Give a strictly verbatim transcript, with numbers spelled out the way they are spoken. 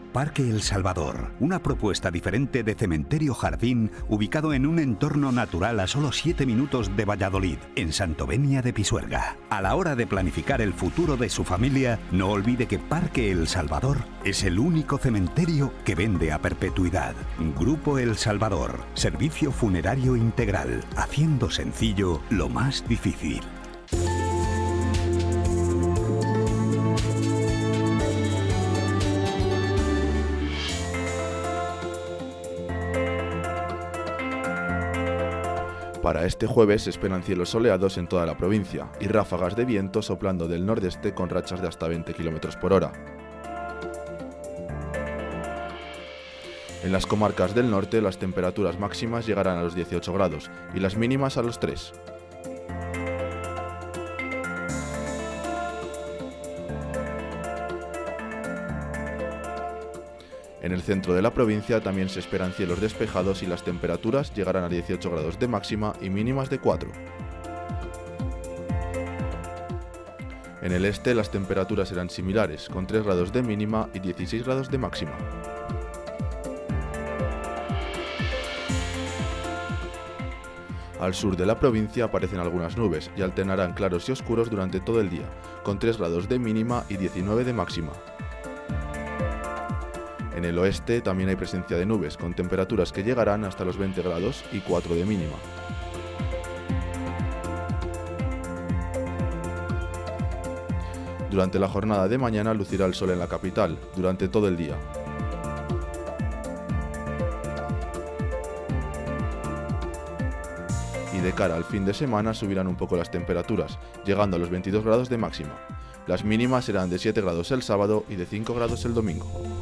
Parque El Salvador, una propuesta diferente de cementerio jardín ubicado en un entorno natural a solo siete minutos de Valladolid, en Santovenia de Pisuerga. A la hora de planificar el futuro de su familia, no olvide que Parque El Salvador es el único cementerio que vende a perpetuidad. Grupo El Salvador, servicio funerario integral, haciendo sencillo lo más difícil. Para este jueves se esperan cielos soleados en toda la provincia y ráfagas de viento soplando del nordeste con rachas de hasta veinte kilómetros por hora. En las comarcas del norte las temperaturas máximas llegarán a los dieciocho grados y las mínimas a los tres. En el centro de la provincia también se esperan cielos despejados y las temperaturas llegarán a dieciocho grados de máxima y mínimas de cuatro. En el este las temperaturas serán similares, con tres grados de mínima y dieciséis grados de máxima. Al sur de la provincia aparecen algunas nubes y alternarán claros y oscuros durante todo el día, con tres grados de mínima y diecinueve de máxima. En el oeste también hay presencia de nubes, con temperaturas que llegarán hasta los veinte grados y cuatro de mínima. Durante la jornada de mañana lucirá el sol en la capital, durante todo el día. Y de cara al fin de semana subirán un poco las temperaturas, llegando a los veintidós grados de máxima. Las mínimas serán de siete grados el sábado y de cinco grados el domingo.